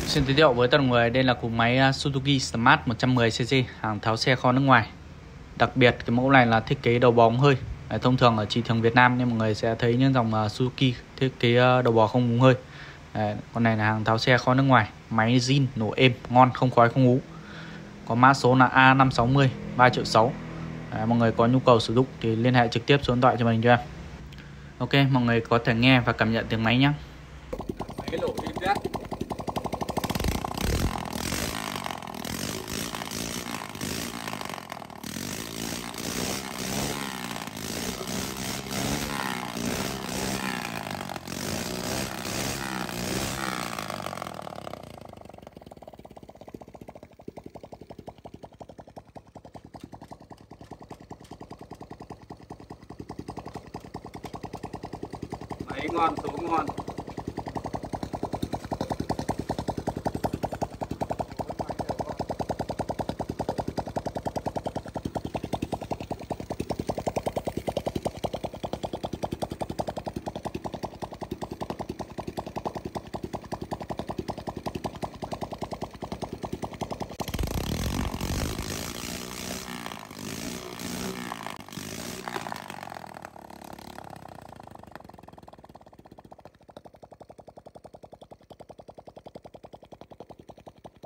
Xin giới thiệu với toàn người đây là cú máy Suzuki Smart 110cc hàng tháo xe kho nước ngoài. Đặc biệt cái mẫu này là thiết kế đầu bò ống hơi. Thông thường ở thị trường Việt Nam nhưng mọi người sẽ thấy những dòng Suzuki thiết kế đầu bò không ống hơi. Con này là hàng tháo xe kho nước ngoài, máy zin nổ êm, ngon, không khói không ú. Có mã số là A560 3.6 triệu. Mọi người có nhu cầu sử dụng thì liên hệ trực tiếp số điện thoại cho mình cho em. Ok, mọi người có thể nghe và cảm nhận tiếng máy nhé. Máy nổ êm rét. Máy ngon, số ngon.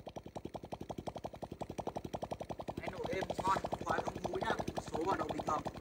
Máy nổ êm ngon, không khói không múi nhá, số vào đầu bình thường.